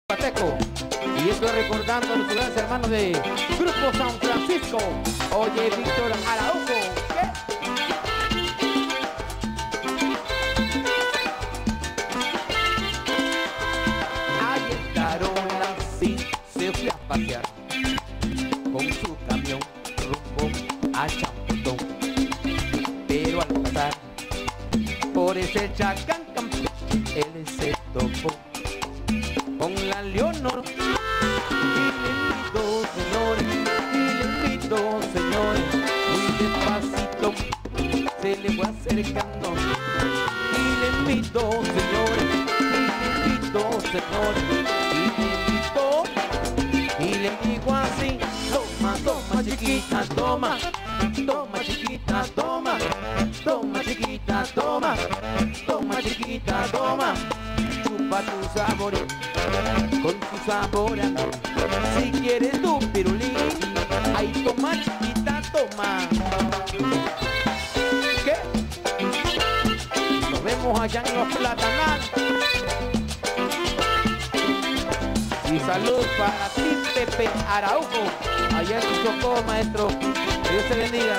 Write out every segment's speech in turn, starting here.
Pateco. Y estoy recordando a nuestros grandes hermanos de Grupo San Francisco. Oye, Víctor Araujo. ¿Qué? Ayer Carola sí se fue a pasear con su camión rumbo a Champotón. Pero al pasar por ese Chacán Campeche, él se topó con la Leonor. Y le invito, señores, muy despacito se le fue acercando. Y le invito, señores, y le digo así: toma, toma chiquita, toma, toma chiquita, toma, toma chiquita, toma, toma chiquita, toma, chupa tu sabor con tu sabor a mí. Si quieres tu pirulín, ahí toma chiquita, toma. ¿Qué? Nos vemos allá en los platanales. Y salud para ti, Pepe Araujo, allá en Chocó, maestro. Que Dios te bendiga.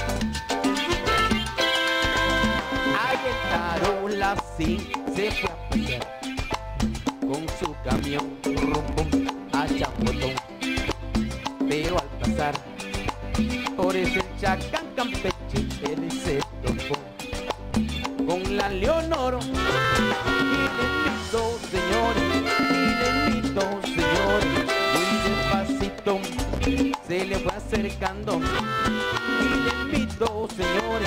Ayer Carola sí se fue a pasear con su camión rumbo a Champotón. Pero al pasar por ese Chacán Campeche, él se topó con la Leonor. Y le invito, señores, muy despacito se le fue acercando. Y le invito, señores,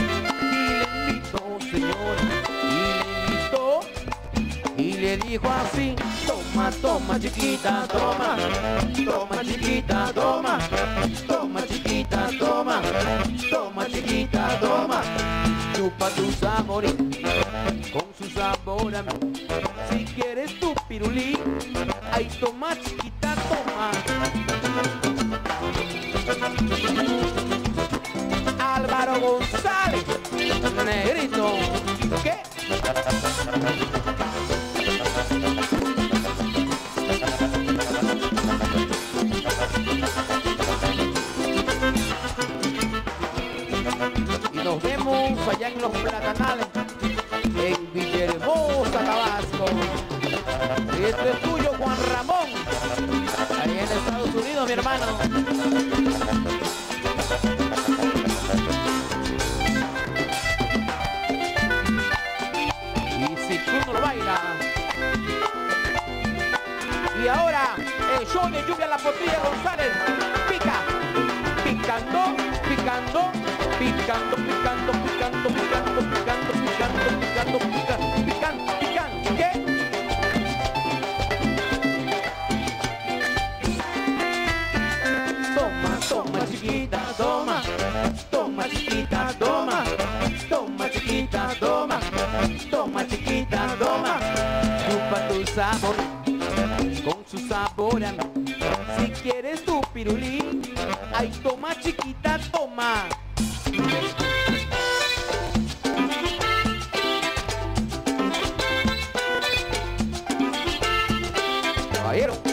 y le dijo así: toma, toma chiquita, toma, toma chiquita, toma, toma chiquita, toma, toma chiquita, toma, chupa tu sabor con su sabor a mí. Si quieres tu pirulí, ahí toma chiquita, toma. Álvaro González, negrito, ¿qué? Y nos vemos allá en los platanales, en Villahermosa, Tabasco. Y esto es tuyo, Juan Ramón, ahí en Estados Unidos, mi hermano. Y si tú no lo bailas. Y ahora, el show de Lluvia La Potilla González. Pica, picando, picando, picando, picando, picando, picando, picando, picando, picando, picando, picando, picando, ¿qué? Toma, toma chiquita, toma, toma chiquita, toma, toma chiquita, toma, toma chiquita, toma, chupa tu sabor con su sabor a mí. Si quieres tu pirulín, ahí toma chiquita, toma. Caballero.